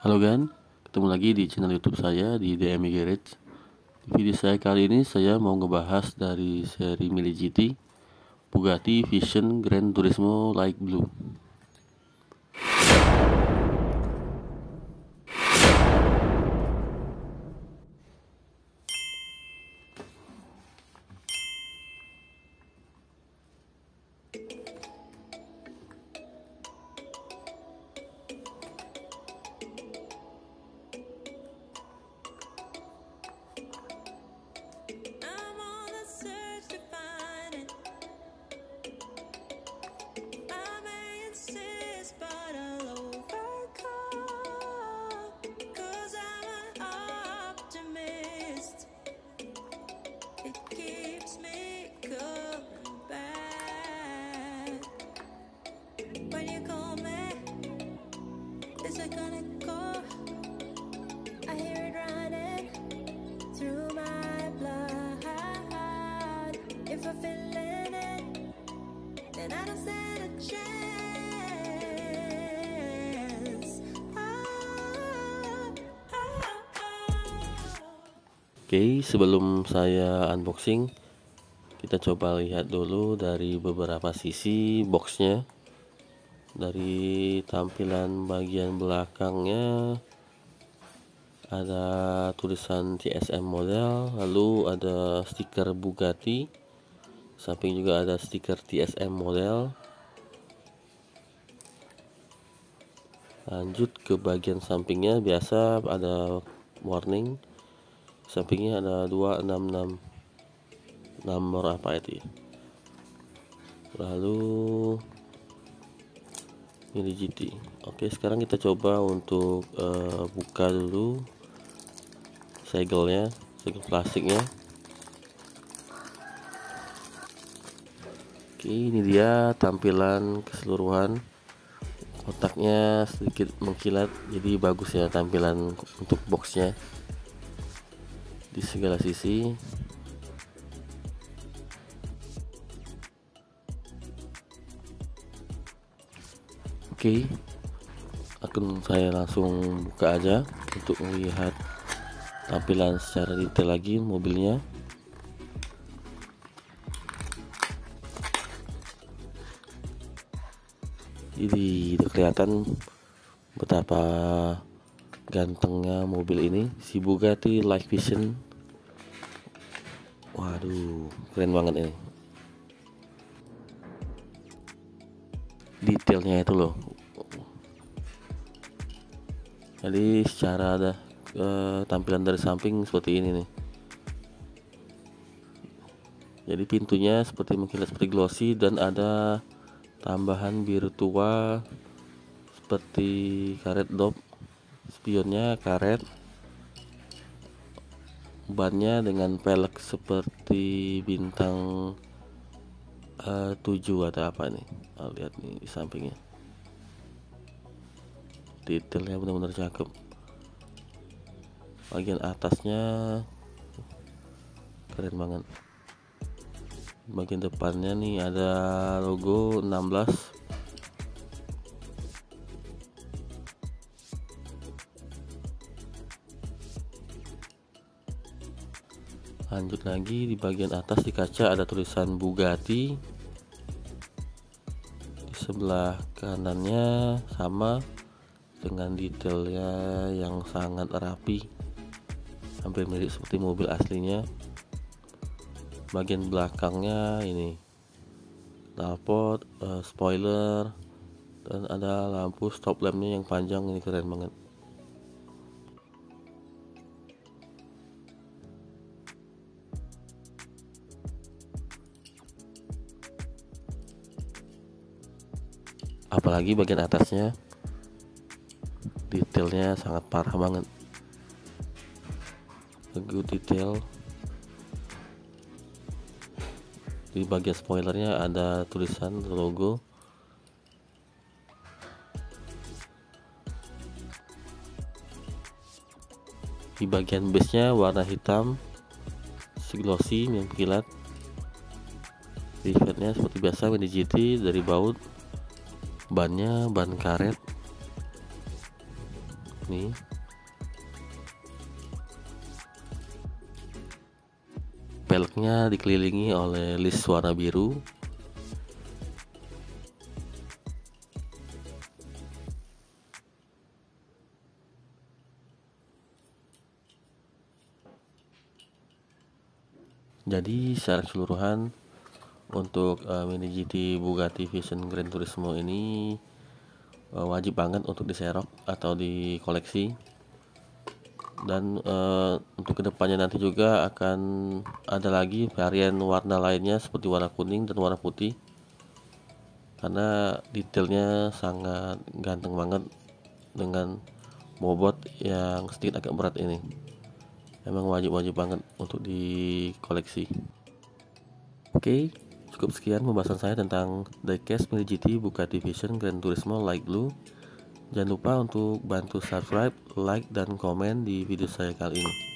Halo Gan, ketemu lagi di channel YouTube saya di DMI Garage. Di video saya kali ini saya mau ngebahas dari seri Mini GT Bugatti Vision Gran Turismo Light Blue. Oke, sebelum saya unboxing, kita coba lihat dulu dari beberapa sisi boxnya. Dari tampilan bagian belakangnya ada tulisan TSM model, lalu ada stiker Bugatti, samping juga ada stiker TSM model. Lanjut ke bagian sampingnya, biasa ada warning. Sampingnya ada 266 nomor apa itu ya. Lalu ini GT. Oke, sekarang kita coba untuk buka dulu segel plastiknya. Oke, ini dia tampilan keseluruhan. Kotaknya sedikit mengkilat, jadi bagus ya tampilan untuk boxnya di segala sisi. Oke, akan saya langsung buka aja untuk melihat tampilan secara detail lagi mobilnya. Jadi udah kelihatan betapa gantengnya mobil ini, si Bugatti Light Vision. Waduh, keren banget ini. Detailnya itu loh. Jadi secara ada tampilan dari samping seperti ini nih. Jadi pintunya seperti mengkilat seperti glossy, dan ada tambahan biru tua seperti karet dop. Spionnya karet, bannya dengan pelek seperti bintang 7 atau apa nih. Lihat nih di sampingnya, detailnya benar-benar cakep. Bagian atasnya keren banget. Bagian depannya nih ada logo 16. Lanjut lagi, di bagian atas di kaca ada tulisan Bugatti. Di sebelah kanannya sama dengan detailnya yang sangat rapi, hampir mirip seperti mobil aslinya. Bagian belakangnya ini knalpot, spoiler, dan ada lampu stop lampnya yang panjang. Ini keren banget. Apalagi bagian atasnya detailnya sangat parah banget, good detail. Di bagian spoilernya ada tulisan logo. Di bagian base-nya warna hitam, glossy yang kilat. Rivetnya seperti biasa Mini GT dari baut. Bannya ban karet. nih. Peleknya dikelilingi oleh list warna biru. Jadi secara keseluruhan untuk Mini GT Bugatti Vision Gran Turismo ini wajib banget untuk diserok atau dikoleksi. Dan untuk kedepannya nanti juga akan ada lagi varian warna lainnya seperti warna kuning dan warna putih, karena detailnya sangat ganteng banget dengan bobot yang sedikit agak berat ini. Emang wajib banget untuk dikoleksi. Oke, cukup sekian pembahasan saya tentang diecast Mini GT Bugatti Vision Gran Turismo Light Blue. Jangan lupa untuk bantu subscribe, like, dan komen di video saya kali ini.